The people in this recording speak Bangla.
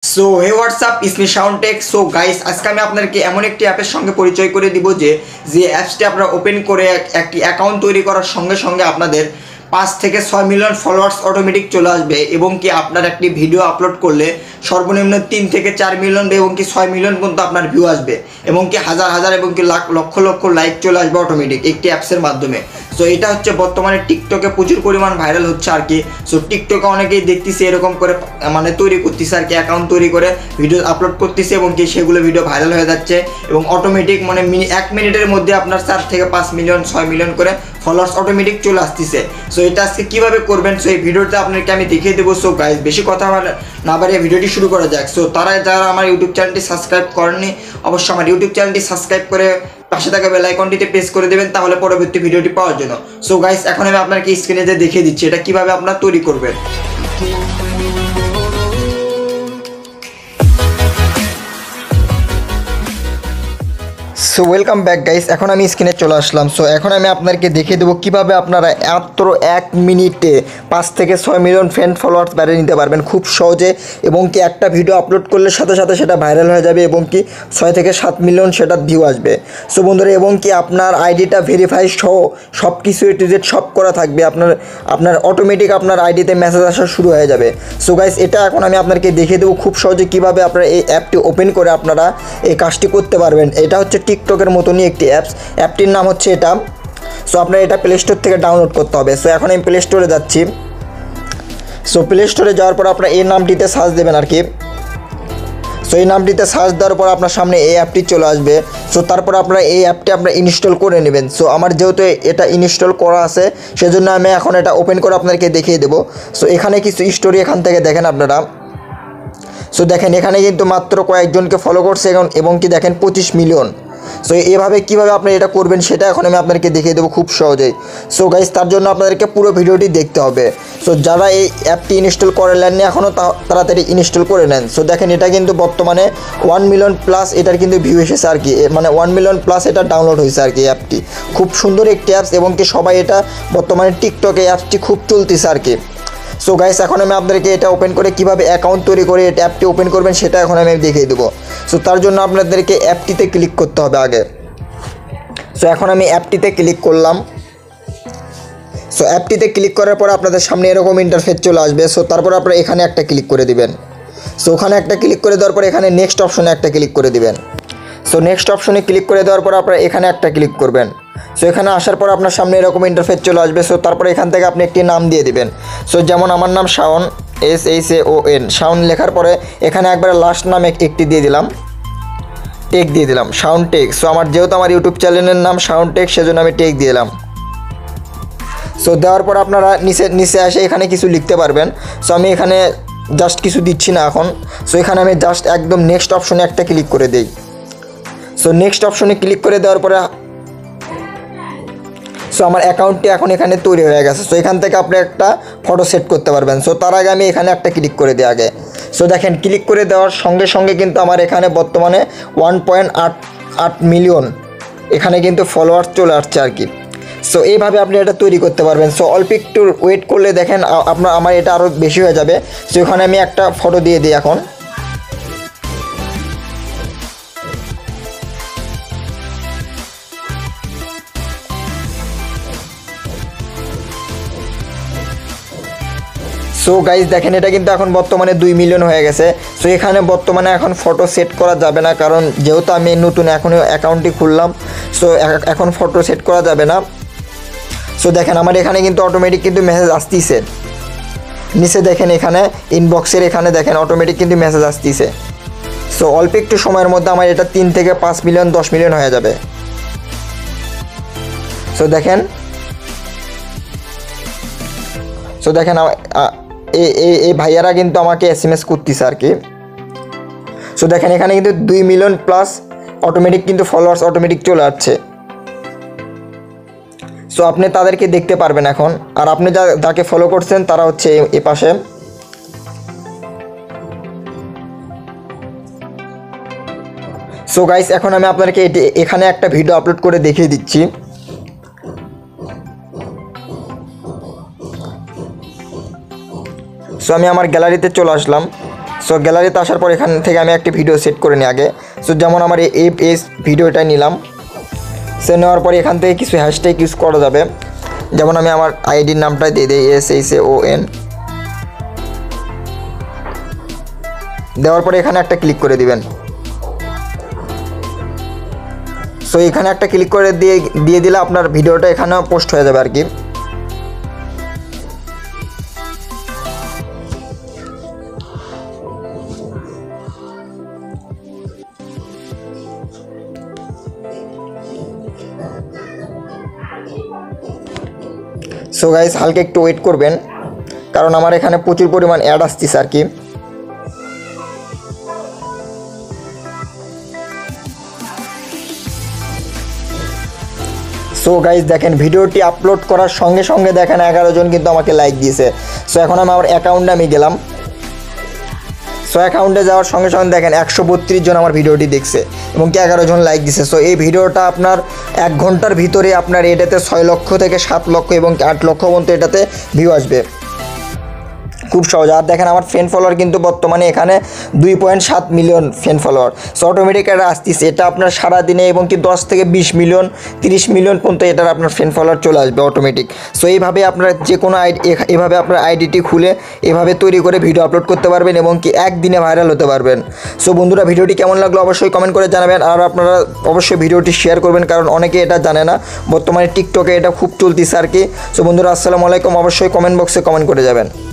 So hey what's up it's me Soundtech. So guys, আজকে আমি আপনাদেরকে এমন একটি অ্যাপের সঙ্গে পরিচয় করে দিব যে অ্যাপসটি আপনারা ওপেন করে একটি অ্যাকাউন্ট তৈরি করার সঙ্গে সঙ্গে আপনাদের 5 থেকে 6 মিলিয়ন ফলোয়ার্স অটোমেটিক চলে আসবে এবং কি আপনার একটি ভিডিও আপলোড করলে সর্বনিম্ন 3 থেকে 4 মিলিয়ন এবং কি 6 মিলিয়ন পর্যন্ত আপনার ভিউ আসবে এবং কি হাজার হাজার এবং কি লক্ষ লক্ষ লাইক চলে আসবে অটোমেটিক একটি অ্যাপসের মাধ্যমে। সো এটা হচ্ছে বর্তমানে টিকটকে প্রচুর পরিমাণ ভাইরাল হচ্ছে আর কি। সো টিকটকে অনেকেই দেখতেছে এরকম করে মানে তৈরি করতেছে আর কি, অ্যাকাউন্ট তৈরি করে ভিডিও আপলোড করতেছে এবং কি সেগুলো ভিডিও ভাইরাল হয়ে যাচ্ছে এবং অটোমেটিক মানে 1 মিনিটের মধ্যে আপনার 4 থেকে 5 মিলিয়ন 6 মিলিয়ন করে ফলোয়ার্স অটোমেটিক চলে আসতেছে। সো এটা আজকে কীভাবে করবেন সো এই ভিডিওতে আপনাকে আমি দেখিয়ে দেবো। সো গাইজ, বেশি কথা না বাড়িয়ে ভিডিওটি শুরু করা যাক। সো যারা আমার ইউটিউব চ্যানেলটি সাবস্ক্রাইব করেননি অবশ্যই আমার ইউটিউব চ্যানেলটি সাবস্ক্রাইব করে পাশে থাকা বেল আইকনটিতে প্রেস করে দেবেন তাহলে পরবর্তী ভিডিওটি পাওয়ার জন্য। সো গাইস, এখন আমি আপনাকে স্ক্রিনে যে দেখিয়ে দিচ্ছি এটা কিভাবে আপনারা তৈরি করবেন। সো ওয়েলকাম ব্যাক গাইস, এখন আমি স্ক্রিনে চলে আসলাম। সো এখন আমি আপনাদেরকে দেখিয়ে দেবো কীভাবে আপনারা মাত্র 1 মিনিটে 5 থেকে 6 মিলিয়ন ফ্রেন্ড ফলোয়ার্স বাড়িয়ে নিতে পারবেন খুব সহজে এবং কি একটা ভিডিও আপলোড করলে সাথে সাথে সেটা ভাইরাল হয়ে যাবে এবং কি 6 থেকে 7 মিলিয়ন সেটা ভিউ আসবে। সো বন্ধুরা, এবং কি আপনার আইডিটা ভেরিফাই সহ সব কিছু এ টু জেড সব করা থাকবে, আপনার অটোমেটিক আপনার আইডিতে মেসেজ আসা শুরু হয়ে যাবে। সো গাইস, এটা এখন আমি আপনাদেরকে দেখিয়ে দেবো খুব সহজে কীভাবে আপনারা এই অ্যাপটি ওপেন করে আপনারা এই কাজটি করতে পারবেন। এটা হচ্ছে টিকটকের মতনই একটি অ্যাপটির নাম হচ্ছে এটা। সো আপনার এটা প্লে স্টোর থেকে ডাউনলোড করতে হবে। সো এখন আমি প্লে স্টোরে যাচ্ছি। সো প্লে স্টোরে যাওয়ার পর আপনার এই নামটিতে সার্চ দেবেন আর কি। সো এই নামটিতে সার্চ দেওয়ার পর আপনার সামনে এই অ্যাপটি চলে আসবে। সো তারপর আপনারা এই অ্যাপটি আপনারা ইনস্টল করে নেবেন। সো আমার যেহেতু এটা ইনস্টল করা আছে সেজন্য আমি এখন এটা ওপেন করে আপনাদেরকে দেখিয়ে দেবো। সো এখানে কিছু স্টোরি এখান থেকে দেখেন আপনারা। সো দেখেন এখানে কিন্তু মাত্র কয়েকজনকে ফলো করছে এবং কি দেখেন 25 মিলিয়ন। সো এভাবে কীভাবে আপনি এটা করবেন সেটা এখন আমি আপনাদেরকে দেখিয়ে দেবো খুব সহজেই। সো গাইস, তার জন্য আপনাদেরকে পুরো ভিডিওটি দেখতে হবে। সো যারা এই অ্যাপটি ইনস্টল করে নেননি এখনও তাড়াতাড়ি ইনস্টল করে নেন। সো দেখেন এটা কিন্তু বর্তমানে 1 মিলিয়ন প্লাস এটার কিন্তু ভিউ এসেছে আর কি, মানে 1 মিলিয়ন প্লাস এটা ডাউনলোড হয়েছে আর কি। অ্যাপটি খুব সুন্দর একটি অ্যাপস এবং কি সবাই এটা বর্তমানে টিকটকে অ্যাপসটি খুব চলতেছে আর কি। সো গাইস, এখন আমি আপনাদেরকে এটা ওপেন করে কীভাবে অ্যাকাউন্ট তৈরি করে এটা অ্যাপটি ওপেন করবেন সেটা এখন আমি দেখিয়ে দেবো। সো তার জন্য আপনাদেরকে অ্যাপটিতে ক্লিক করতে হবে আগে। সো এখন আমি অ্যাপটিতে ক্লিক করলাম। সো অ্যাপটিতে ক্লিক করার পর আপনাদের সামনে এরকম ইন্টারফেস চলে আসবে। সো তারপর আপনারা এখানে একটা ক্লিক করে দিবেন। সো ওখানে একটা ক্লিক করে দেওয়ার পর এখানে নেক্সট অপশনে একটা ক্লিক করে দিবেন। সো নেক্সট অপশনে ক্লিক করে দেওয়ার পর আপনারা এখানে একটা ক্লিক করবেন। সো এখানে আসার পর আপনার সামনে এরকম ইন্টারফেস চলে আসবে। সো তারপরে এখান থেকে আপনি একটি নাম দিয়ে দিবেন। সো যেমন আমার নাম শাওন, SHAON। শাওন লেখার পরে এখানে একবারে লাস্ট নাম একটি দিয়ে দিলাম, টেক দিয়ে দিলাম, শাওন টেক। সো আমার যেহেতু আমার ইউটিউব চ্যানেলের নাম শাওন টেক সেজন্য আমি টেক দিয়ে দিলাম। সো দেওয়ার পর আপনারা নিচে এসে এখানে কিছু লিখতে পারবেন। সো আমি এখানে জাস্ট কিছু দিচ্ছি না এখন। সো এখানে আমি জাস্ট একদম নেক্সট অপশনে একটা ক্লিক করে দিই। সো নেক্সট অপশনে ক্লিক করে দেওয়ার পরে সো আমার অ্যাকাউন্টটি এখন এখানে তৈরি হয়ে গেছে। সো এখান থেকে আপনি একটা ফটো সেট করতে পারবেন। সো তার আগে আমি এখানে একটা ক্লিক করে দিই আগে। সো দেখেন ক্লিক করে দেওয়ার সঙ্গে সঙ্গে কিন্তু আমার এখানে বর্তমানে 1.8 মিলিয়ন এখানে কিন্তু ফলোয়ার্স চলে আসছে আর কি। সো এইভাবে আপনি এটা তৈরি করতে পারবেন। সো অল্প একটু ওয়েট করলে দেখেন আমার এটা আরও বেশি হয়ে যাবে। সো এখানে আমি একটা ফটো দিয়ে দিই এখন। সো গাইজ দেখেন এটা কিন্তু এখন বর্তমানে 2 মিলিয়ন হয়ে গেছে। সো এখানে বর্তমানে এখন ফটো সেট করা যাবে না, কারণ যেহেতু আমি নতুন এখনই অ্যাকাউন্টটি খুললাম। সো এখন ফটো সেট করা যাবে না। সো দেখেন আমার এখানে কিন্তু অটোমেটিক কিন্তু মেসেজ আসতেছে নিচে দেখেন এখানে ইনবক্সের এখানে দেখেন অটোমেটিক কিন্তু মেসেজ আসতেছে। সো অল্প একটু সময়ের মধ্যে আমার এটা 3 থেকে 5 মিলিয়ন 10 মিলিয়ন হয়ে যাবে। সো দেখেন এই ভাইয়ারা কিন্তু আমাকে SMS করতেছে আর কি। সো দেখেন এখানে কিন্তু 2 মিলিয়ন প্লাস অটোমেটিক কিন্তু ফলোয়ার্স অটোমেটিক চলে আসছে। সো আপনি তাদেরকে দেখতে পারবেন এখন, আর আপনি যাকে ফলো করছেন তারা হচ্ছে এ পাশে। সো গাইস, এখন আমি আপনাদেরকে এখানে একটা ভিডিও আপলোড করে দেখিয়ে দিচ্ছি। সো আমি আমার গ্যালারিতে চলে আসলাম। সো গ্যালারিতে আসার পর এখান থেকে আমি একটি ভিডিও সেট করে নিই আগে। সো যেমন আমার এই ভিডিওটা নিলাম, সে নেওয়ার পরে এখান থেকে কিছু হ্যাশট্যাগ ইউজ করা যাবে। যেমন আমি আমার আইডির নামটাই দিয়ে দিই SHAON, দেওয়ার পরে এখানে একটা ক্লিক করে দিবেন। সো এখানে একটা ক্লিক করে দিয়ে দিলে আপনার ভিডিওটা এখানে পোস্ট হয়ে যাবে আর কি। সো গাইস হালকা একটু ওয়েট করবেন, কারণ আমার এখানে প্রচুর পরিমাণ অ্যাড আসতেছে আর কি। সো গাইস দেখেন ভিডিওটি আপলোড করার সঙ্গে সঙ্গে দেখেন 11 জন কিন্তু আমাকে লাইক দিয়েছে। সো এখন আমি আমার অ্যাকাউন্টে আমি গেলাম। সো অ্যাকাউন্টে যাওয়ার সঙ্গে সঙ্গে দেখেন 132 জন আমার ভিডিওটি দেখছে এবং কি 11 জন লাইক দিছে। সো এই ভিডিওটা আপনার 1 ঘন্টার ভিতরে আপনার এটাতে 6 লক্ষ থেকে 7 লক্ষ এবং 8 লক্ষ পর্যন্ত এটাতে ভিউ আসবে, খুব সহজ। আর দেখেন আমার ফ্রেন্ড ফলোয়ার কিন্তু বর্তমানে এখানে 2.7 million friend follower. So automatic এটা আসতেছে, এটা আপনার সারাদিনে এবং কি 10 থেকে 20 মিলিয়ন 30 মিলিয়ন পর্যন্ত এটার আপনার ফ্রেন্ড ফলোয়ার চলে আসবে অটোমেটিক। সো এইভাবে আপনার যে কোনো এভাবে আপনার আইডিটি খুলে এভাবে তৈরি করে ভিডিও আপলোড করতে পারবেন এবং কি একদিনে ভাইরাল হতে পারবেন। সো বন্ধুরা ভিডিওটি কেমন লাগলো অবশ্যই কমেন্ট করে জানাবেন, আর আপনারা অবশ্যই ভিডিওটি শেয়ার করবেন, কারণ অনেকে এটা জানে না, বর্তমানে টিকটকে এটা খুব চলতেছে আর কি। সো বন্ধুরা আসসালামু আলাইকুম, অবশ্যই কমেন্ট বক্সে কমেন্ট করে যাবেন।